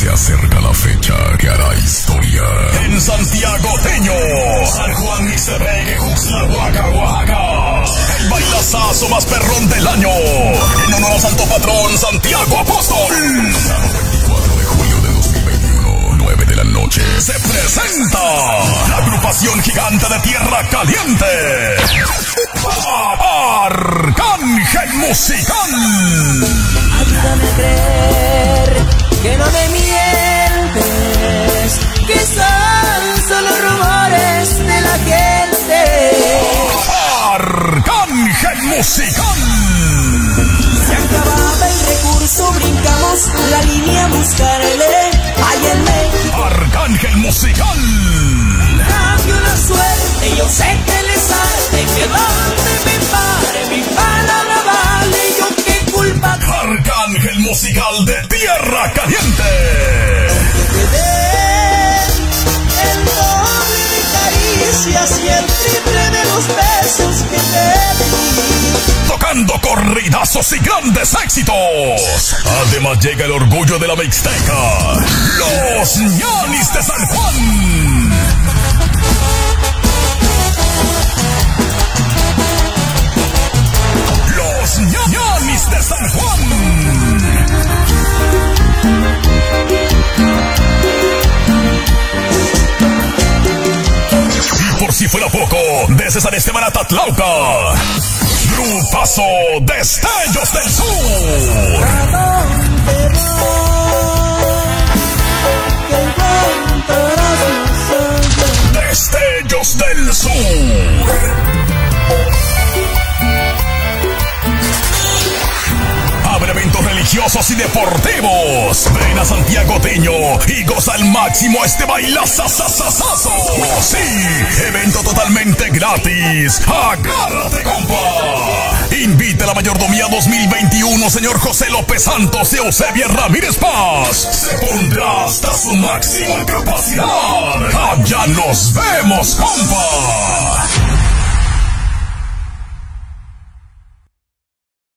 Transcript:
Se acerca la fecha que hará historia en Santiagoteño, San Juan Ixtepeque, Juxtla, Oaxaca. El bailazazo más perrón del año, en honor al santo patrón Santiago Apóstol. Sábado 24 de julio de 2021, 9 de la noche, se presenta la agrupación gigante de Tierra Caliente, Arcángel Musical. Ayúdame a creer que no me mientes, que son solo rumores de la gente. Arcángel Musical. Se acababa el recurso, brincamos la línea a buscarle. Ayúdame. Arcángel Musical. Cambio la suerte, yo sé que le sale, que donde me pare mi palabra vale. Yo qué culpa. Arcángel Musical de Tierra Caliente. Que te den el doble de caricias y el triple de los besos que te di. Tocando corridazos y grandes éxitos. Además llega el orgullo de la Mixteca, los ñanis de San Juan. Los ñanis de San Juan. Y por si fuera poco, desde San Esteban a Tatlauca, grupazo Destellos del Sur. ¿A dónde voy? Que encontrarás más allá. Destellos del Sur. Abre eventos religiosos y deportivos. Ven a Santiagoteño y goza al máximo este bailazazazazazo. Sí, evento totalmente gratis. Agárrate, compa. Invita a la mayordomía 2021, señor José López Santos y Eusebia Ramírez Paz. Se pondrá hasta su máxima capacidad. Allá nos vemos, compa.